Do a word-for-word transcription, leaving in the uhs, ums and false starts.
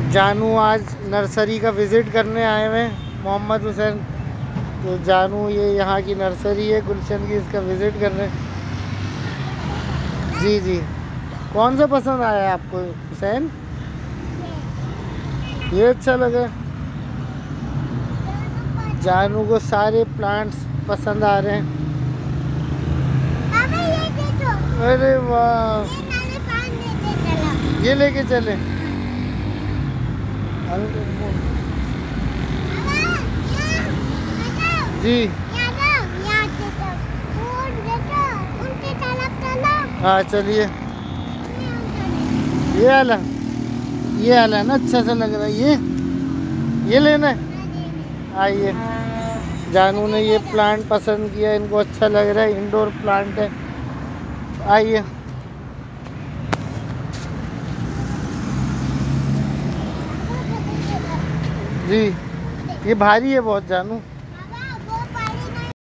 जानू आज नर्सरी का विज़िट करने आए हुए हैं, मोहम्मद हुसैन। तो जानू ये यहाँ की नर्सरी है गुलशन की, इसका विज़िट करने। जी जी, कौन सा पसंद आया है आपको हुसैन? ये अच्छा लगा। जानू को सारे प्लांट्स पसंद आ रहे हैं। अरे वाह, ये लेके चले। जी हाँ चलिए। ये वाला, ये वाला ना अच्छा सा लग रहा है। ये ये लेना है। आइए, जानू ने ये प्लांट पसंद किया, इनको अच्छा लग रहा है, इंडोर प्लांट है। आइए। जी, ये भारी है बहुत जानू।